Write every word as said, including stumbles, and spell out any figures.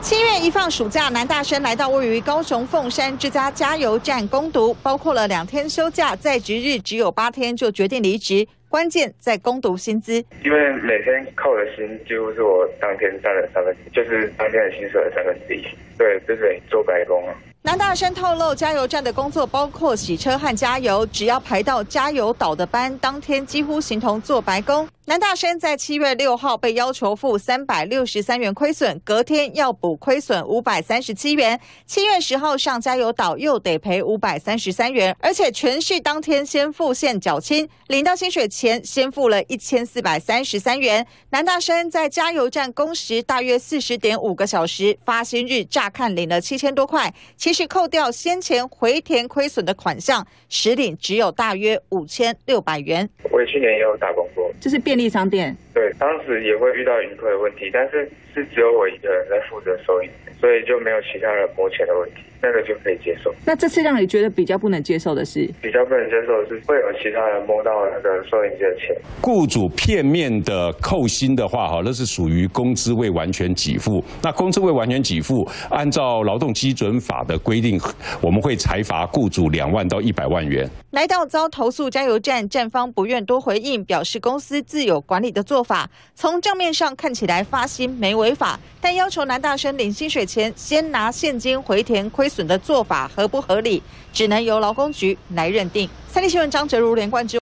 七月一放暑假，男大生来到位于高雄凤山之家加油站攻读，包括了两天休假，在职日只有八天就决定离职。关键在攻读薪资， 因为每天扣的薪几乎是我当天占了三分之一，就是当天的薪水的三分之一。对，这是做白工啊。 男大生透露，加油站的工作包括洗车和加油，只要排到加油岛的班，当天几乎形同做白工。男大生在七月六号被要求付三百六十三元亏损，隔天要补亏损五百三十七元。七月十号上加油岛又得赔五百三十三元，而且全是当天先付现缴清，领到薪水前先付了一千四百三十三元。男大生在加油站工时大约四十点五个小时，发薪日乍看领了七千多块，其实扣掉先前回填亏损的款项，实领只有大约五千六百元。 我去年也有打工过， 就是便利商店。 对，当时也会遇到盈亏的问题，但是是只有我一个人在负责收银，所以就没有其他人摸钱的问题，那个就可以接受。 那这次让你觉得比较不能接受的是？ 比较不能接受的是会有其他人摸到那个收银机的钱。 雇主片面的扣薪的话，哈，那是属于工资未完全给付。那工资未完全给付，按照劳动基准法的规定，我们会裁罚雇主两万到一百万元。 来到遭投诉加油站，站方不愿多回应，表示公司自有管理的做法。从账面上看起来发薪没违法，但要求男大生领薪水前先拿现金回填亏损的做法合不合理，只能由劳工局来认定。三立新闻张哲如连贯之。